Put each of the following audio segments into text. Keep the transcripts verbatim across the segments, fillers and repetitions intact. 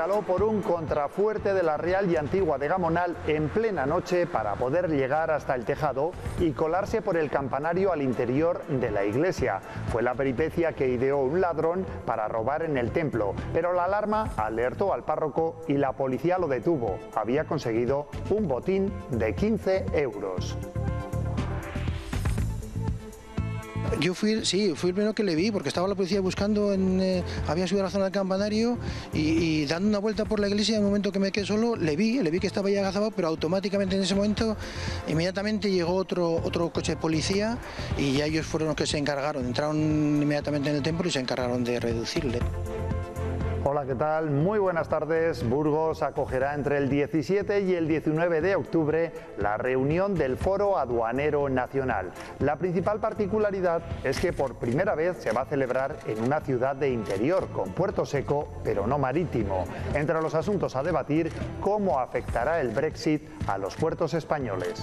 escaló por un contrafuerte de la Real y Antigua de Gamonal en plena noche para poder llegar hasta el tejado y colarse por el campanario al interior de la iglesia. Fue la peripecia que ideó un ladrón para robar en el templo, pero la alarma alertó al párroco y la policía lo detuvo. Había conseguido un botín de quince euros. Yo fui, sí, fui el primero que le vi, porque estaba la policía buscando, en, eh, había subido a la zona del campanario y, y dando una vuelta por la iglesia, en el momento que me quedé solo, le vi, le vi que estaba ya agazapado, pero automáticamente en ese momento, inmediatamente llegó otro, otro coche de policía y ya ellos fueron los que se encargaron, entraron inmediatamente en el templo y se encargaron de reducirle. Hola, ¿qué tal? Muy buenas tardes. Burgos acogerá entre el diecisiete y el diecinueve de octubre la reunión del Foro Aduanero Nacional. La principal particularidad es que por primera vez se va a celebrar en una ciudad de interior, con puerto seco, pero no marítimo. Entre los asuntos a debatir, cómo afectará el Brexit a los puertos españoles.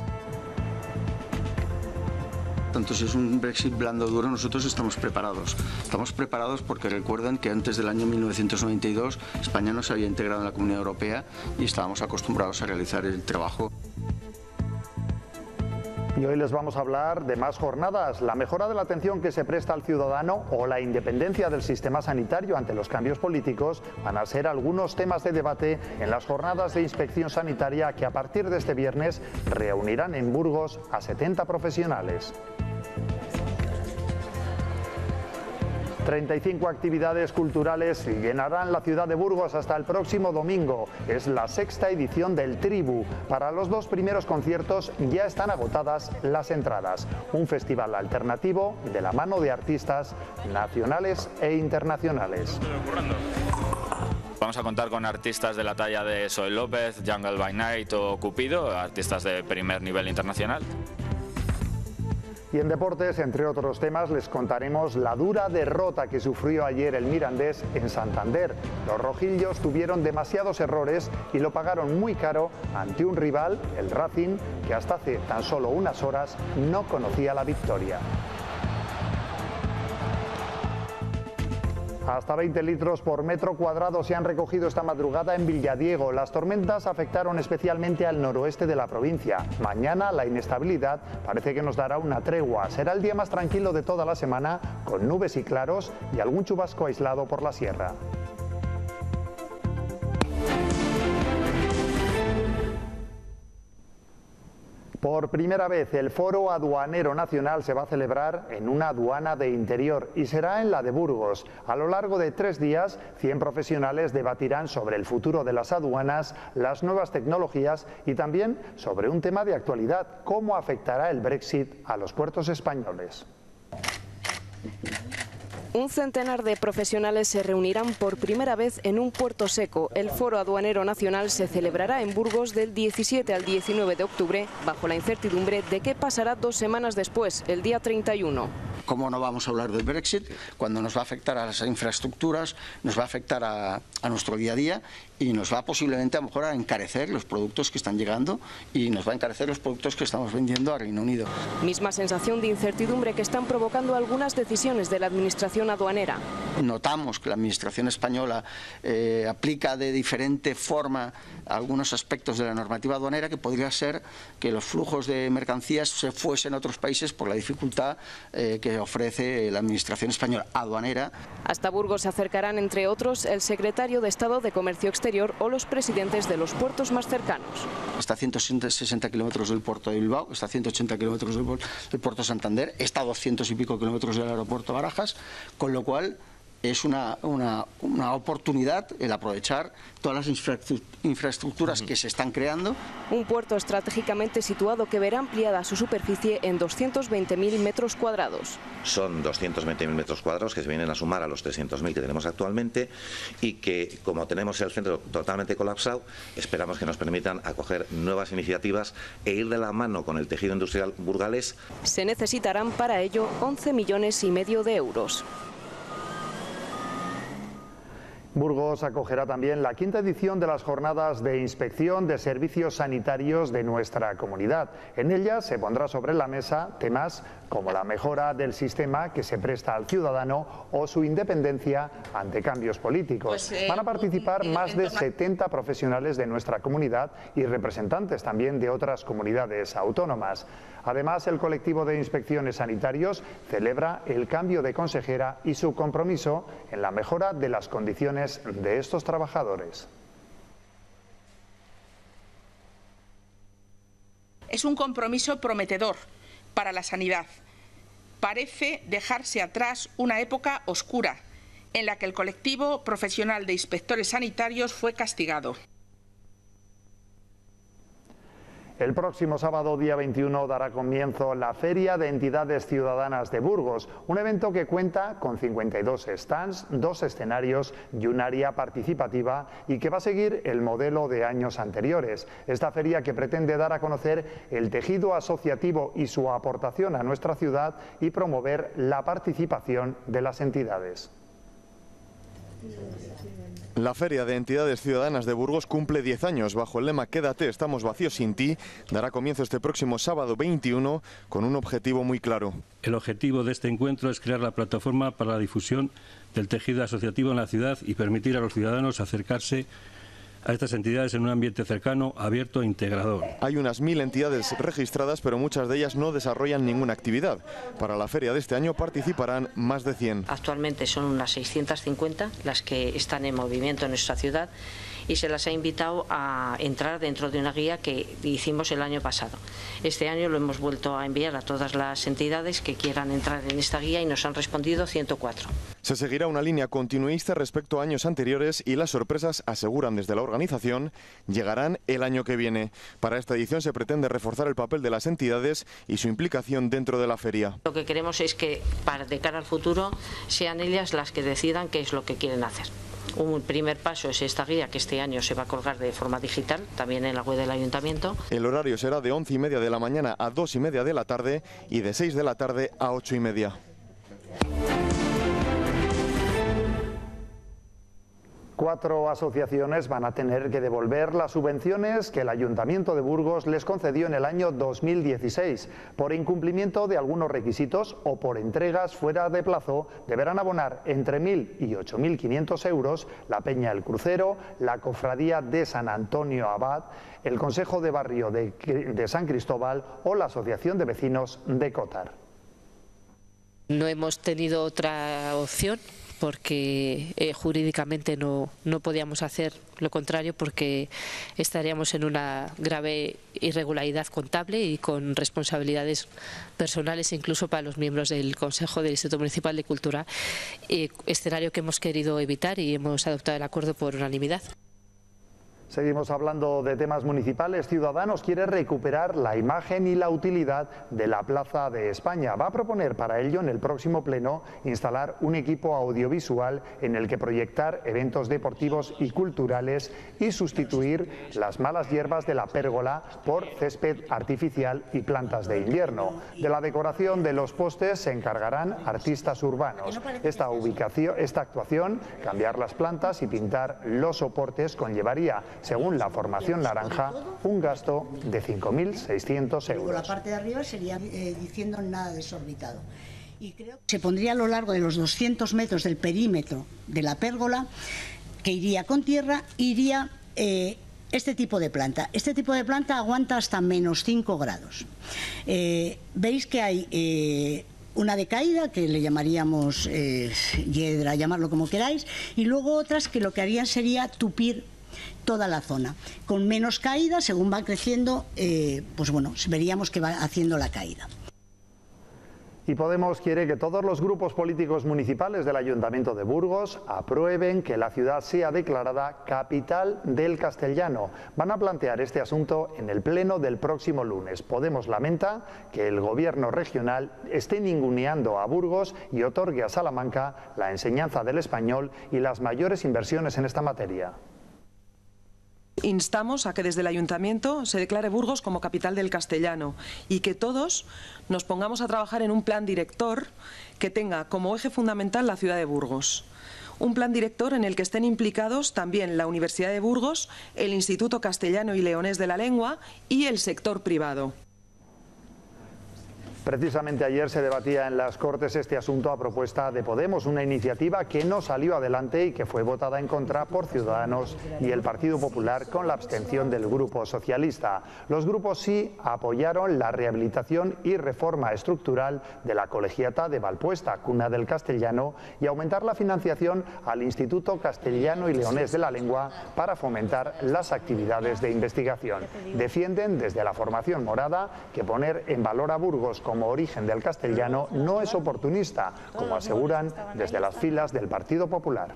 Tanto si es un Brexit blando o duro, nosotros estamos preparados. Estamos preparados porque recuerden que antes del año mil novecientos noventa y dos España no se había integrado en la Comunidad Europea y estábamos acostumbrados a realizar el trabajo. Y hoy les vamos a hablar de más jornadas, la mejora de la atención que se presta al ciudadano o la independencia del sistema sanitario ante los cambios políticos van a ser algunos temas de debate en las jornadas de inspección sanitaria que a partir de este viernes reunirán en Burgos a setenta profesionales. treinta y cinco actividades culturales llenarán la ciudad de Burgos hasta el próximo domingo. Es la sexta edición del Tribu. Para los dos primeros conciertos ya están agotadas las entradas. Un festival alternativo de la mano de artistas nacionales e internacionales. Vamos a contar con artistas de la talla de Zoe López, Jungle by Night o Cupido, artistas de primer nivel internacional. Y en deportes, entre otros temas, les contaremos la dura derrota que sufrió ayer el Mirandés en Santander. Los rojillos tuvieron demasiados errores y lo pagaron muy caro ante un rival, el Racing, que hasta hace tan solo unas horas no conocía la victoria. Hasta veinte litros por metro cuadrado se han recogido esta madrugada en Villadiego. Las tormentas afectaron especialmente al noroeste de la provincia. Mañana la inestabilidad parece que nos dará una tregua. Será el día más tranquilo de toda la semana, con nubes y claros y algún chubasco aislado por la sierra. Por primera vez el Foro Aduanero Nacional se va a celebrar en una aduana de interior y será en la de Burgos. A lo largo de tres días, cien profesionales debatirán sobre el futuro de las aduanas, las nuevas tecnologías y también sobre un tema de actualidad, cómo afectará el Brexit a los puertos españoles. Un centenar de profesionales se reunirán por primera vez en un puerto seco. El Foro Aduanero Nacional se celebrará en Burgos del diecisiete al diecinueve de octubre, bajo la incertidumbre de qué pasará dos semanas después, el día treinta y uno. ¿Cómo no vamos a hablar del Brexit cuando nos va a afectar a las infraestructuras, nos va a afectar a, a nuestro día a día y nos va posiblemente a lo mejor a encarecer los productos que están llegando y nos va a encarecer los productos que estamos vendiendo a Reino Unido? Misma sensación de incertidumbre que están provocando algunas decisiones de la Administración aduanera. Notamos que la Administración española eh, aplica de diferente forma algunos aspectos de la normativa aduanera, que podría ser que los flujos de mercancías se fuesen a otros países por la dificultad eh, que ofrece la Administración española aduanera. Hasta Burgos se acercarán, entre otros, el secretario de Estado de Comercio Exterior o los presidentes de los puertos más cercanos. Está a ciento sesenta kilómetros del puerto de Bilbao, está a ciento ochenta kilómetros del, del puerto de Santander, está a doscientos y pico kilómetros del aeropuerto de Barajas, con lo cual es una, una, una oportunidad el aprovechar todas las infraestructuras que se están creando. Un puerto estratégicamente situado que verá ampliada su superficie en doscientos veinte mil metros cuadrados. Son doscientos veinte mil metros cuadrados que se vienen a sumar a los trescientos mil que tenemos actualmente y que, como tenemos el centro totalmente colapsado, esperamos que nos permitan acoger nuevas iniciativas e ir de la mano con el tejido industrial burgalés. Se necesitarán para ello once millones y medio de euros. Burgos acogerá también la quinta edición de las jornadas de inspección de servicios sanitarios de nuestra comunidad. En ellas se pondrá sobre la mesa temas como la mejora del sistema que se presta al ciudadano o su independencia ante cambios políticos. Pues, eh, Van a participar eh, más de torno... setenta profesionales de nuestra comunidad y representantes también de otras comunidades autónomas. Además, el colectivo de inspecciones sanitarios celebra el cambio de consejera y su compromiso en la mejora de las condiciones de estos trabajadores. Es un compromiso prometedor para la sanidad. Parece dejarse atrás una época oscura en la que el colectivo profesional de inspectores sanitarios fue castigado. El próximo sábado, día veintiuno, dará comienzo la Feria de Entidades Ciudadanas de Burgos, un evento que cuenta con cincuenta y dos stands, dos escenarios y un área participativa y que va a seguir el modelo de años anteriores. Esta feria, que pretende dar a conocer el tejido asociativo y su aportación a nuestra ciudad y promover la participación de las entidades. La Feria de Entidades Ciudadanas de Burgos cumple diez años. Bajo el lema "Quédate, estamos vacíos sin ti", dará comienzo este próximo sábado veintiuno con un objetivo muy claro. El objetivo de este encuentro es crear la plataforma para la difusión del tejido asociativo en la ciudad y permitir a los ciudadanos acercarse a estas entidades en un ambiente cercano, abierto e integrador. Hay unas mil entidades registradas, pero muchas de ellas no desarrollan ninguna actividad. Para la feria de este año participarán más de cien. Actualmente son unas seiscientas cincuenta las que están en movimiento en nuestra ciudad y se las ha invitado a entrar dentro de una guía que hicimos el año pasado. Este año lo hemos vuelto a enviar a todas las entidades que quieran entrar en esta guía y nos han respondido ciento cuatro. Se seguirá una línea continuista respecto a años anteriores y las sorpresas, aseguran desde la organización, llegarán el año que viene. Para esta edición se pretende reforzar el papel de las entidades y su implicación dentro de la feria. Lo que queremos es que, para de cara al futuro, sean ellas las que decidan qué es lo que quieren hacer. Un primer paso es esta guía, que este año se va a colgar de forma digital, también en la web del ayuntamiento. El horario será de once y media de la mañana a dos y media de la tarde y de seis de la tarde a ocho y media. Cuatro asociaciones van a tener que devolver las subvenciones que el Ayuntamiento de Burgos les concedió en el año dos mil dieciséis. Por incumplimiento de algunos requisitos o por entregas fuera de plazo, deberán abonar entre mil y ocho mil quinientos euros la Peña El Crucero, la Cofradía de San Antonio Abad, el Consejo de Barrio de, de San Cristóbal o la Asociación de Vecinos de Cotar. No hemos tenido otra opción, porque eh, jurídicamente no, no podíamos hacer lo contrario, porque estaríamos en una grave irregularidad contable y con responsabilidades personales incluso para los miembros del Consejo del Instituto Municipal de Cultura, eh, escenario que hemos querido evitar y hemos adoptado el acuerdo por unanimidad. Seguimos hablando de temas municipales. Ciudadanos quiere recuperar la imagen y la utilidad de la Plaza de España. Va a proponer para ello en el próximo pleno instalar un equipo audiovisual en el que proyectar eventos deportivos y culturales y sustituir las malas hierbas de la pérgola por césped artificial y plantas de invierno. De la decoración de los postes se encargarán artistas urbanos. Esta ubicación, esta actuación, cambiar las plantas y pintar los soportes, conllevaría, según la formación naranja, un gasto de cinco mil seiscientos euros. La parte de arriba sería eh, diciendo nada desorbitado. Y creo que se pondría a lo largo de los doscientos metros del perímetro de la pérgola, que iría con tierra, iría eh, este tipo de planta. Este tipo de planta aguanta hasta menos cinco grados. Eh, Veis que hay Eh, una decaída, que le llamaríamos eh, hiedra, llamarlo como queráis, y luego otras que lo que harían sería tupir toda la zona. Con menos caída, según va creciendo, eh, pues bueno, veríamos que va haciendo la caída. Y Podemos quiere que todos los grupos políticos municipales del Ayuntamiento de Burgos aprueben que la ciudad sea declarada capital del castellano. Van a plantear este asunto en el pleno del próximo lunes. Podemos lamenta que el gobierno regional esté ninguneando a Burgos y otorgue a Salamanca la enseñanza del español y las mayores inversiones en esta materia. Instamos a que desde el Ayuntamiento se declare Burgos como capital del castellano y que todos nos pongamos a trabajar en un plan director que tenga como eje fundamental la ciudad de Burgos. un plan director en el que estén implicados también la Universidad de Burgos, el Instituto Castellano y Leonés de la Lengua y el sector privado. Precisamente ayer se debatía en las Cortes este asunto a propuesta de Podemos, una iniciativa que no salió adelante y que fue votada en contra por Ciudadanos y el Partido Popular con la abstención del Grupo Socialista. Los grupos sí apoyaron la rehabilitación y reforma estructural de la Colegiata de Valpuesta, cuna del castellano, y aumentar la financiación al Instituto Castellano y Leonés de la Lengua para fomentar las actividades de investigación. Defienden desde la formación morada que poner en valor a Burgos como como origen del castellano no es oportunista, como aseguran desde las filas del Partido Popular.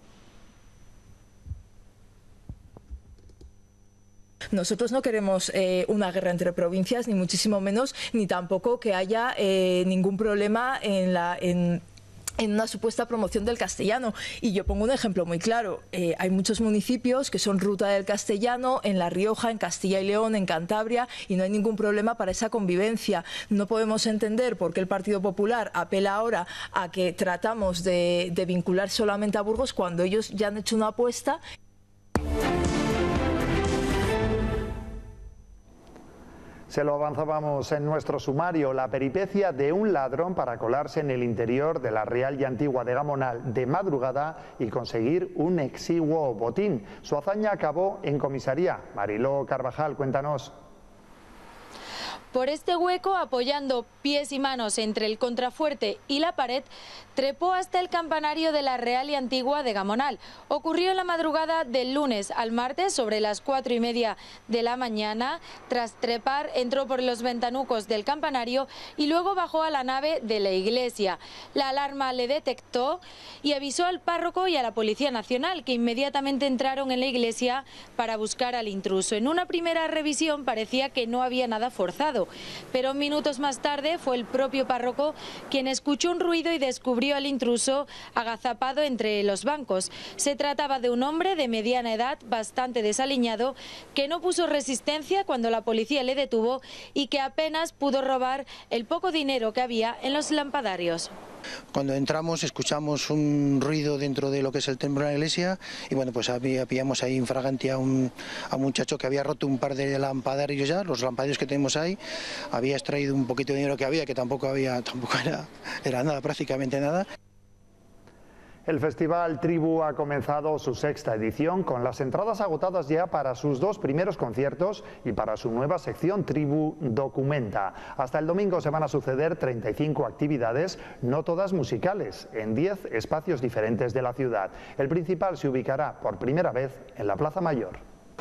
Nosotros no queremos eh, una guerra entre provincias, ni muchísimo menos, ni tampoco que haya eh, ningún problema en la... En en una supuesta promoción del castellano. Y yo pongo un ejemplo muy claro. Eh, hay muchos municipios que son ruta del castellano, en La Rioja, en Castilla y León, en Cantabria, y no hay ningún problema para esa convivencia. No podemos entender por qué el Partido Popular apela ahora a que tratamos de, de vincular solamente a Burgos cuando ellos ya han hecho una apuesta. Se lo avanzábamos en nuestro sumario, la peripecia de un ladrón para colarse en el interior de la Real y Antigua de Gamonal de madrugada y conseguir un exiguo botín. Su hazaña acabó en comisaría. Mariló Carvajal, cuéntanos. Por este hueco, apoyando pies y manos entre el contrafuerte y la pared, trepó hasta el campanario de la Real y Antigua de Gamonal. Ocurrió en la madrugada del lunes al martes, sobre las cuatro y media de la mañana. Tras trepar, entró por los ventanucos del campanario y luego bajó a la nave de la iglesia. La alarma le detectó y avisó al párroco y a la Policía Nacional, que inmediatamente entraron en la iglesia para buscar al intruso. En una primera revisión parecía que no había nada forzado, pero minutos más tarde fue el propio párroco quien escuchó un ruido y descubrió al intruso agazapado entre los bancos. Se trataba de un hombre de mediana edad, bastante desaliñado, que no puso resistencia cuando la policía le detuvo y que apenas pudo robar el poco dinero que había en los lampadarios. Cuando entramos escuchamos un ruido dentro de lo que es el templo de la iglesia y bueno, pues había, pillamos ahí infraganti a un, a un muchacho que había roto un par de lampadarios ya, los lampadarios que tenemos ahí, había extraído un poquito de dinero que había, que tampoco había, tampoco era, era nada, prácticamente nada. El Festival Tribu ha comenzado su sexta edición con las entradas agotadas ya para sus dos primeros conciertos y para su nueva sección Tribu Documenta. Hasta el domingo se van a suceder treinta y cinco actividades, no todas musicales, en diez espacios diferentes de la ciudad. El principal se ubicará por primera vez en la Plaza Mayor.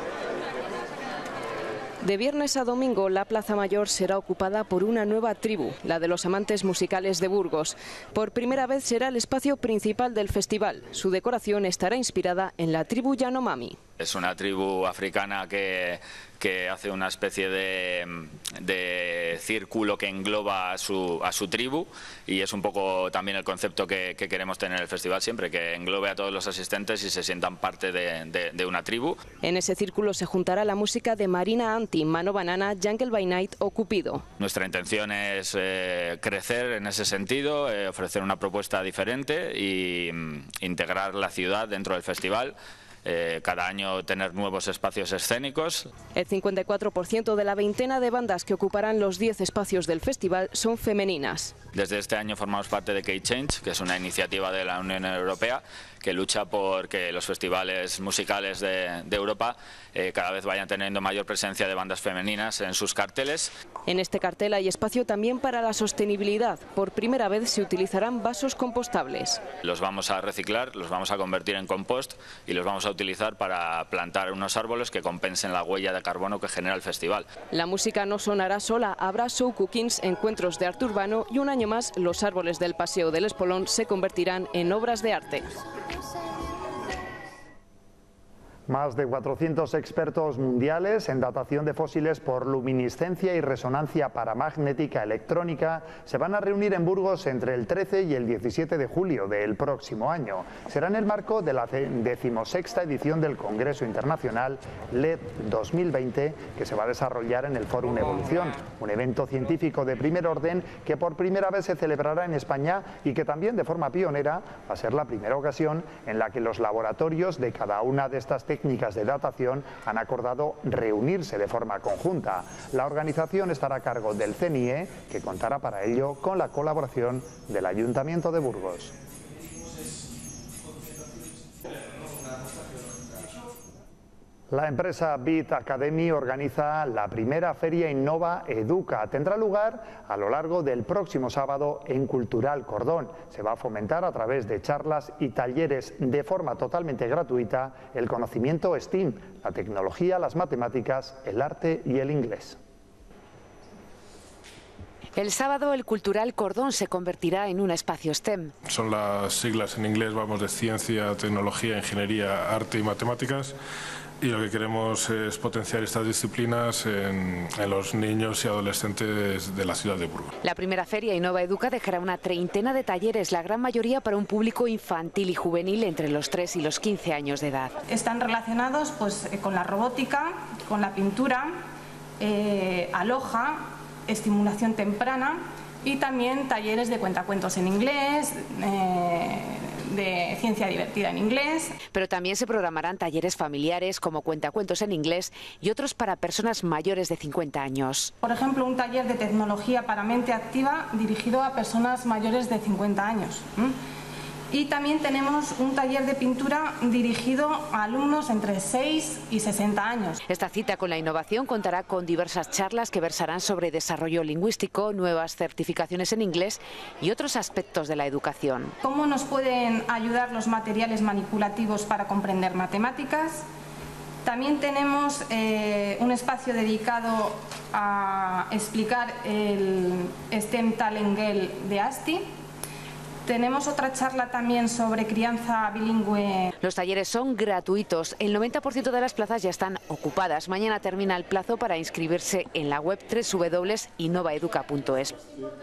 De viernes a domingo, la Plaza Mayor será ocupada por una nueva tribu, la de los amantes musicales de Burgos. Por primera vez será el espacio principal del festival. Su decoración estará inspirada en la tribu Yanomami. Es una tribu africana que, que hace una especie de, de círculo que engloba a su, a su tribu, y es un poco también el concepto que, que queremos tener en el festival siempre, que englobe a todos los asistentes y se sientan parte de, de, de una tribu. En ese círculo se juntará la música de Marina Anti, Mano Banana, Jungle by Night o Cupido. Nuestra intención es eh, crecer en ese sentido, eh, ofrecer una propuesta diferente e integrar la ciudad dentro del festival. Eh, cada año tener nuevos espacios escénicos. El cincuenta y cuatro por ciento de la veintena de bandas que ocuparán los diez espacios del festival son femeninas. Desde este año formamos parte de K-Change, que es una iniciativa de la Unión Europea que lucha por que los festivales musicales de, de Europa eh, cada vez vayan teniendo mayor presencia de bandas femeninas en sus carteles. En este cartel hay espacio también para la sostenibilidad. Por primera vez se utilizarán vasos compostables. Los vamos a reciclar, los vamos a convertir en compost y los vamos a utilizar para plantar unos árboles que compensen la huella de carbono que genera el festival. La música no sonará sola, habrá show cookings, encuentros de arte urbano y un año más los árboles del Paseo del Espolón se convertirán en obras de arte. Más de cuatrocientos expertos mundiales en datación de fósiles por luminiscencia y resonancia paramagnética electrónica se van a reunir en Burgos entre el trece y el diecisiete de julio del próximo año. Será en el marco de la decimosexta edición del Congreso Internacional L E D dos mil veinte, que se va a desarrollar en el Fórum Evolución, un evento científico de primer orden que por primera vez se celebrará en España y que también de forma pionera va a ser la primera ocasión en la que los laboratorios de cada una de estas técnicas de datación han acordado reunirse de forma conjunta. La organización estará a cargo del C N I E, que contará para ello con la colaboración del Ayuntamiento de Burgos. La empresa Bit Academy organiza la primera feria Innova Educa. Tendrá lugar a lo largo del próximo sábado en Cultural Cordón. Se va a fomentar a través de charlas y talleres de forma totalmente gratuita el conocimiento STEAM, la tecnología, las matemáticas, el arte y el inglés. El sábado el Cultural Cordón se convertirá en un espacio STEM. Son las siglas en inglés, vamos, de ciencia, tecnología, ingeniería, arte y matemáticas. Y lo que queremos es potenciar estas disciplinas en, en los niños y adolescentes de la ciudad de Burgos. La primera feria Innova Educa dejará una treintena de talleres, la gran mayoría para un público infantil y juvenil entre los tres y los quince años de edad. Están relacionados pues, con la robótica, con la pintura, eh, aloja, estimulación temprana y también talleres de cuentacuentos en inglés, eh, de ciencia divertida en inglés. Pero también se programarán talleres familiares como cuentacuentos en inglés y otros para personas mayores de cincuenta años. Por ejemplo, un taller de tecnología para mente activa dirigido a personas mayores de cincuenta años. ¿Mm? Y también tenemos un taller de pintura dirigido a alumnos entre seis y sesenta años. Esta cita con la innovación contará con diversas charlas que versarán sobre desarrollo lingüístico, nuevas certificaciones en inglés y otros aspectos de la educación. ¿Cómo nos pueden ayudar los materiales manipulativos para comprender matemáticas? También tenemos eh, un espacio dedicado a explicar el STEM Talent Girl de ASTI. Tenemos otra charla también sobre crianza bilingüe. Los talleres son gratuitos. El noventa por ciento de las plazas ya están ocupadas. Mañana termina el plazo para inscribirse en la web doble u doble u doble u punto innovaeduca punto es.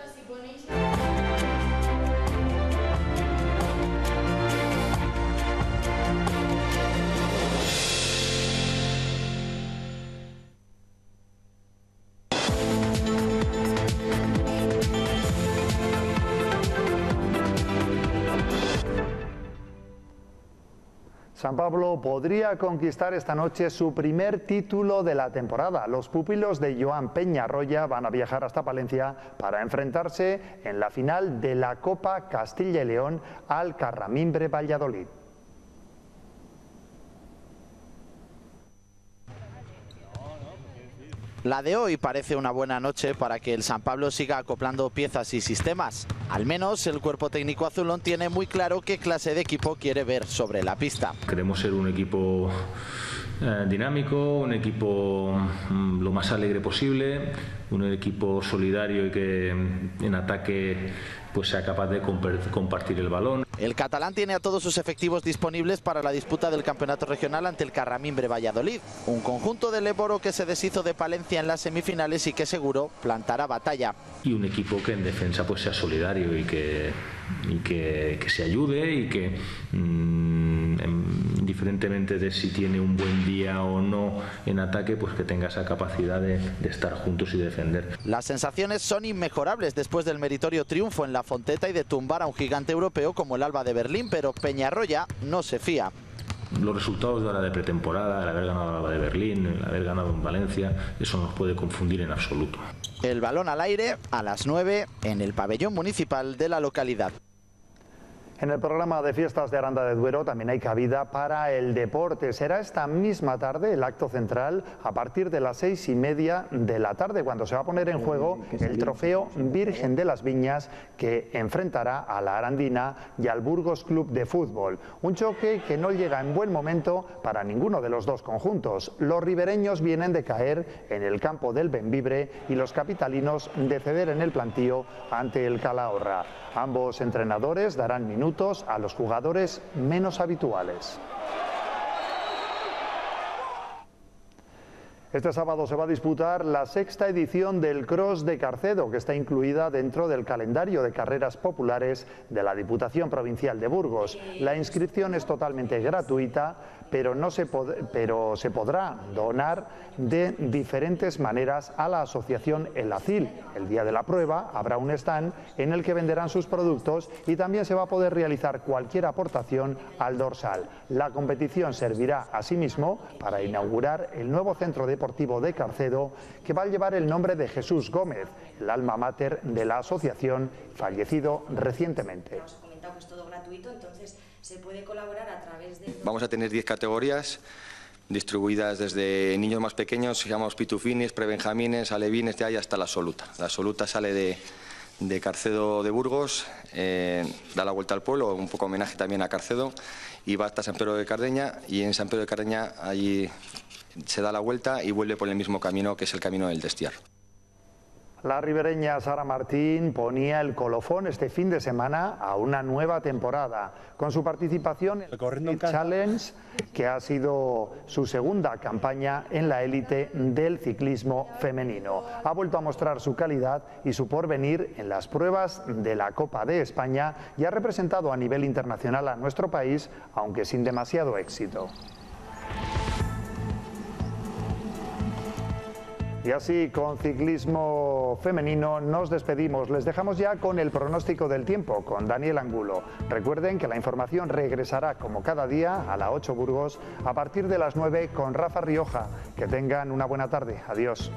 San Pablo podría conquistar esta noche su primer título de la temporada. Los pupilos de Joan Peñarroya van a viajar hasta Palencia para enfrentarse en la final de la Copa Castilla y León al Carramimbre Valladolid. La de hoy parece una buena noche para que el San Pablo siga acoplando piezas y sistemas. Al menos el cuerpo técnico azulón tiene muy claro qué clase de equipo quiere ver sobre la pista. Queremos ser un equipo eh, dinámico, un equipo mm, lo más alegre posible, un equipo solidario y que en ataque pues sea capaz de compartir el balón. El catalán tiene a todos sus efectivos disponibles para la disputa del campeonato regional ante el Carramimbre Valladolid, un conjunto del Eboro que se deshizo de Palencia en las semifinales y que seguro plantará batalla. Y un equipo que en defensa pues sea solidario y que, y que, que se ayude y que mmm, indiferentemente de si tiene un buen día o no en ataque, pues que tenga esa capacidad de, de estar juntos y defender. Las sensaciones son inmejorables después del meritorio triunfo en la Fonteta y de tumbar a un gigante europeo como el Alba de Berlín, pero Peñarroya no se fía. Los resultados de la de pretemporada, el haber ganado el Alba de Berlín, el haber ganado en Valencia, eso no nos puede confundir en absoluto. El balón al aire a las nueve en el pabellón municipal de la localidad. En el programa de fiestas de Aranda de Duero también hay cabida para el deporte. Será esta misma tarde el acto central a partir de las seis y media de la tarde, cuando se va a poner en juego el trofeo Virgen de las Viñas, que enfrentará a la Arandina y al Burgos Club de Fútbol. Un choque que no llega en buen momento para ninguno de los dos conjuntos. Los ribereños vienen de caer en el campo del Bembibre y los capitalinos de ceder en el plantío ante el Calahorra. Ambos entrenadores darán minutos a los jugadores menos habituales. Este sábado se va a disputar la sexta edición del Cross de Carcedo, que está incluida dentro del calendario de carreras populares de la Diputación Provincial de Burgos. La inscripción es totalmente gratuita, pero, no se, pod pero se podrá donar de diferentes maneras a la asociación El Acil. El día de la prueba habrá un stand en el que venderán sus productos y también se va a poder realizar cualquier aportación al dorsal. La competición servirá asimismo para inaugurar el nuevo centro deportivo de Carcedo, que va a llevar el nombre de Jesús Gómez, el alma mater de la asociación, fallecido recientemente. Os he comentado que es todo gratuito, entonces se puede colaborar a través de... Vamos a tener diez categorías distribuidas desde niños más pequeños, llamamos pitufines, prebenjamines, alevines, de ahí hasta la absoluta. La absoluta sale de, de Carcedo de Burgos, eh, da la vuelta al pueblo, un poco homenaje también a Carcedo, y va hasta San Pedro de Cardeña, y en San Pedro de Cardeña allí se da la vuelta y vuelve por el mismo camino, que es el camino del Destiar. La ribereña Sara Martín ponía el colofón este fin de semana a una nueva temporada, con su participación en el Challenge, que ha sido su segunda campaña en la élite del ciclismo femenino. Ha vuelto a mostrar su calidad y su porvenir en las pruebas de la Copa de España y ha representado a nivel internacional a nuestro país, aunque sin demasiado éxito. Y así, con ciclismo femenino, nos despedimos. Les dejamos ya con el pronóstico del tiempo, con Daniel Angulo. Recuerden que la información regresará, como cada día, a la ocho Burgos, a partir de las nueve con Rafa Rioja. Que tengan una buena tarde. Adiós.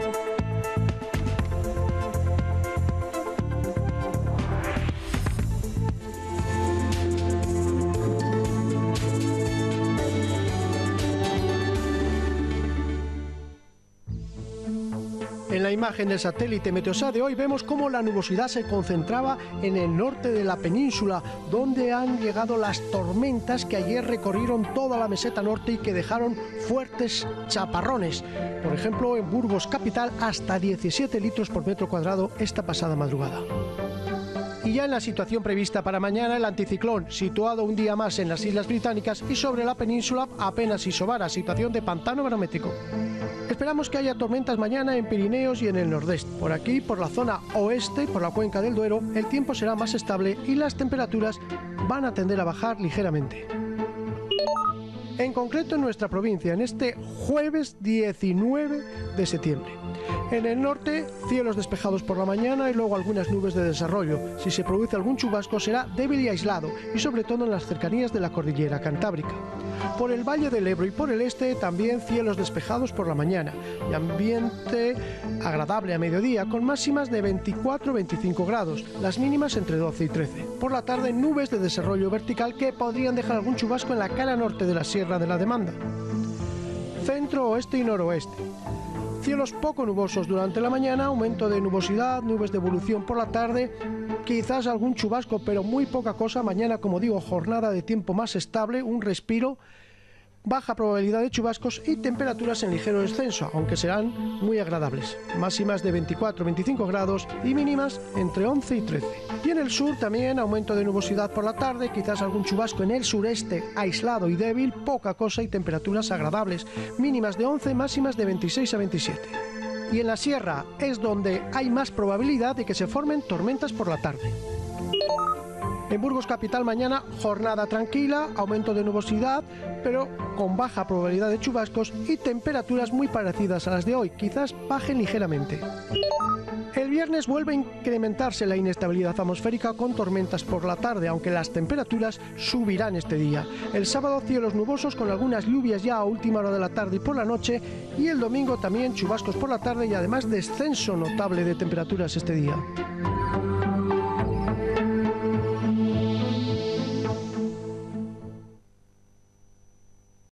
En la imagen del satélite Meteosat de hoy vemos cómo la nubosidad se concentraba en el norte de la península, donde han llegado las tormentas que ayer recorrieron toda la meseta norte y que dejaron fuertes chaparrones. Por ejemplo, en Burgos capital hasta diecisiete litros por metro cuadrado esta pasada madrugada. Y ya en la situación prevista para mañana, el anticiclón, situado un día más en las Islas Británicas y sobre la península apenas isobara, situación de pantano barométrico. Esperamos que haya tormentas mañana en Pirineos y en el nordeste. Por aquí, por la zona oeste, por la cuenca del Duero, el tiempo será más estable y las temperaturas van a tender a bajar ligeramente. En concreto en nuestra provincia, en este jueves diecinueve de septiembre. En el norte, cielos despejados por la mañana y luego algunas nubes de desarrollo. Si se produce algún chubasco será débil y aislado, y sobre todo en las cercanías de la cordillera cantábrica. Por el Valle del Ebro y por el este también cielos despejados por la mañana y ambiente agradable a mediodía con máximas de veinticuatro a veinticinco grados, las mínimas entre doce y trece. Por la tarde nubes de desarrollo vertical que podrían dejar algún chubasco en la cara norte de la Sierra de la Demanda. Centro, oeste y noroeste. Cielos poco nubosos durante la mañana, aumento de nubosidad, nubes de evolución por la tarde, quizás algún chubasco, pero muy poca cosa. Mañana, como digo, jornada de tiempo más estable, un respiro, baja probabilidad de chubascos y temperaturas en ligero descenso, aunque serán muy agradables. Máximas de veinticuatro a veinticinco grados y mínimas entre once y trece. Y en el sur también aumento de nubosidad por la tarde, quizás algún chubasco en el sureste, aislado y débil, poca cosa y temperaturas agradables. Mínimas de once, máximas de veintiséis a veintisiete. Y en la sierra es donde hay más probabilidad de que se formen tormentas por la tarde. En Burgos capital mañana jornada tranquila, aumento de nubosidad, pero con baja probabilidad de chubascos y temperaturas muy parecidas a las de hoy, quizás bajen ligeramente. El viernes vuelve a incrementarse la inestabilidad atmosférica con tormentas por la tarde, aunque las temperaturas subirán este día. El sábado cielos nubosos con algunas lluvias ya a última hora de la tarde y por la noche, y el domingo también chubascos por la tarde y además descenso notable de temperaturas este día.